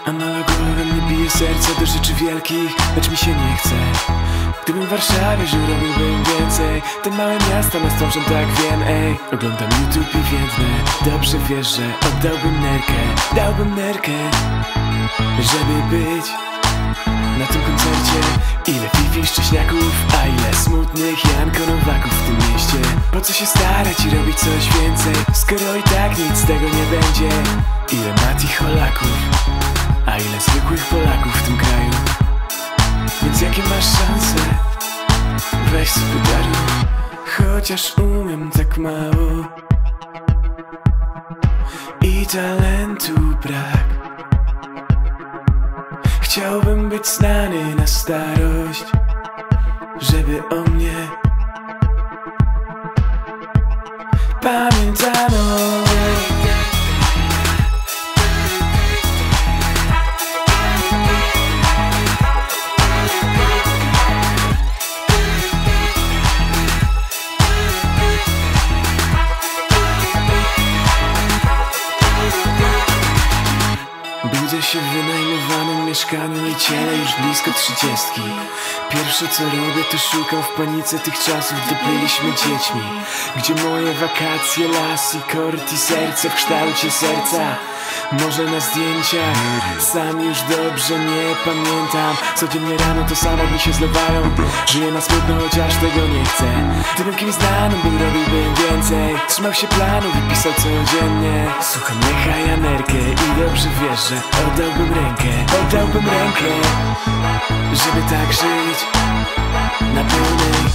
Analogowe mnie bije serce do rzeczy wielkich, lecz mi się nie chce. Gdybym w Warszawie żył, robiłbym więcej. Te małe miasta nas tworzą, tak wiem, ej. Oglądam YouTube i więdnę. Dobrze wiesz, że oddałbym nerkę, dałbym nerkę, żeby być na tym koncercie. Ile fifi szcześniaków, a ile smutnych Janko Nowaków w tym mieście. Po co się starać i robić coś więcej, skoro i tak nic z tego nie będzie. Ile Mati Holaków, a ile zwykłych Polaków w tym kraju. Więc jakie masz szanse? Weź sobie daruj, chociaż umiem tak mało i talentu brak. Chciałbym być znany na starość, żeby o mnie pamiętano. Budzę się w wynajmowanym mieszkaniu i ciele już blisko 30. Pierwsze co robię, to szukam w panice tych czasów, gdy byliśmy dziećmi, gdzie moje wakacje, las i kort i serce w kształcie serca. Może na zdjęciach, sam już dobrze nie pamiętam. Codziennie rano to samo mi się zlewają. Żyję na smutno, chociaż tego nie chcę. Gdybym kimś znanym był, robiłbym więcej. Trzymał się planów i pisał codziennie. Słucham Lecha Janerkę i dobrze wiesz, że oddałbym rękę, żeby tak żyć na pełnej.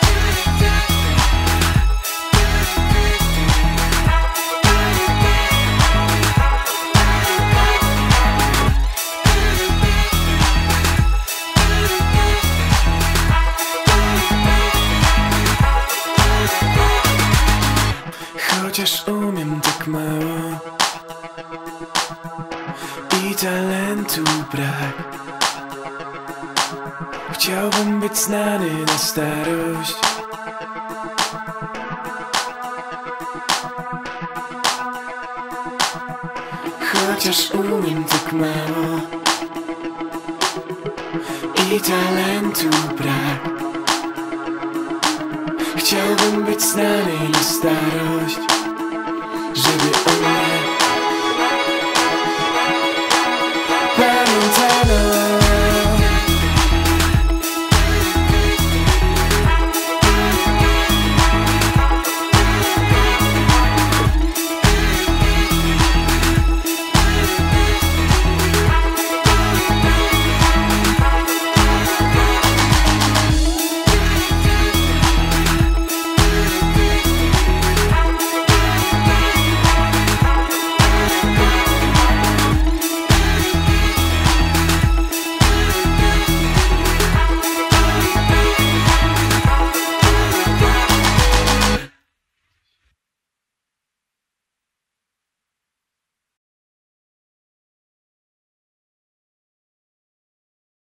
Chociaż umiem tak mało i talentu brak. Chciałbym być znany na starość, chociaż umiem tak mało i talentu brak. Chciałbym być znany na starość, żeby o mnie